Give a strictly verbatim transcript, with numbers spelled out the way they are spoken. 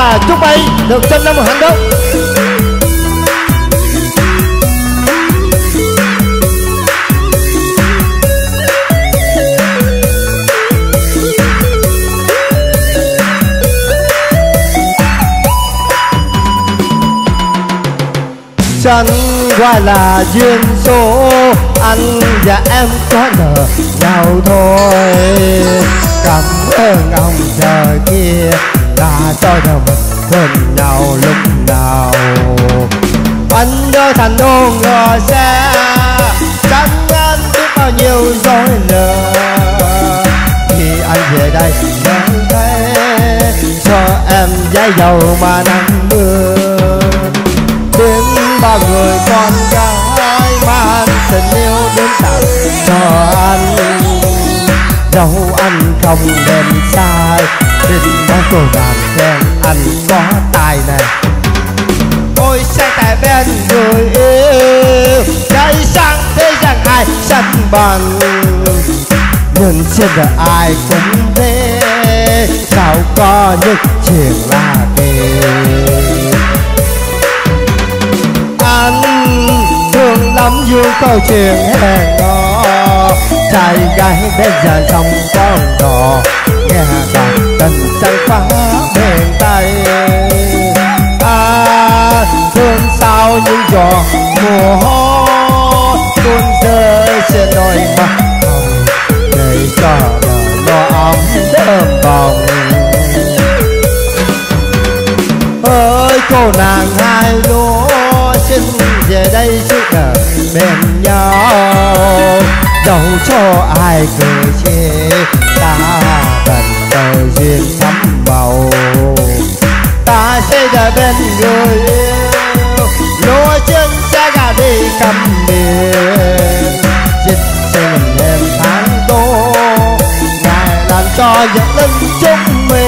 và chúc bay được trăm năm hạnh phúc. Chẳng qua là duyên số, anh và em có nợ nhau thôi. Cảm ơn ông trời kia đã cho nhau mình bên nhau lúc nào. Anh trở thành ô ngờ xe, chẳng anh biết bao nhiêu dối lừa. Khi anh về đây chẳng thấy cho em giấy dầu mà nắng mưa. Đến ba người con gái mang tình yêu đến tặng cho anh. Dẫu anh không nên sai, định bao cô nàng khen anh có tài này. Ôi sẽ tại bên người yêu, cái sang thế gian ai sẵn bằng. Nhưng trên đời ai cũng thế, sao có những chuyện là kề. Anh thương lắm vui câu chuyện hẹn hò, trai gái bên giờ trong con đò. Nghe bài tình chẳng phá bên tay. À, thương sao những giọt mùa hoa tuôn rơi trên đôi mắt hồng, để cho đời nó ấm thơm bồng. Ơi cô nàng hai lúa, xin về đây suốt đời bên nhau. Dẫu cho ai cười chê, ta gần đời duyên thắm màu. Ta sẽ đời bên người yêu, lúa chân sẽ gà đi cầm miền. Dịch sinh em tháng đô, ngài làm cho giật linh chúng mình.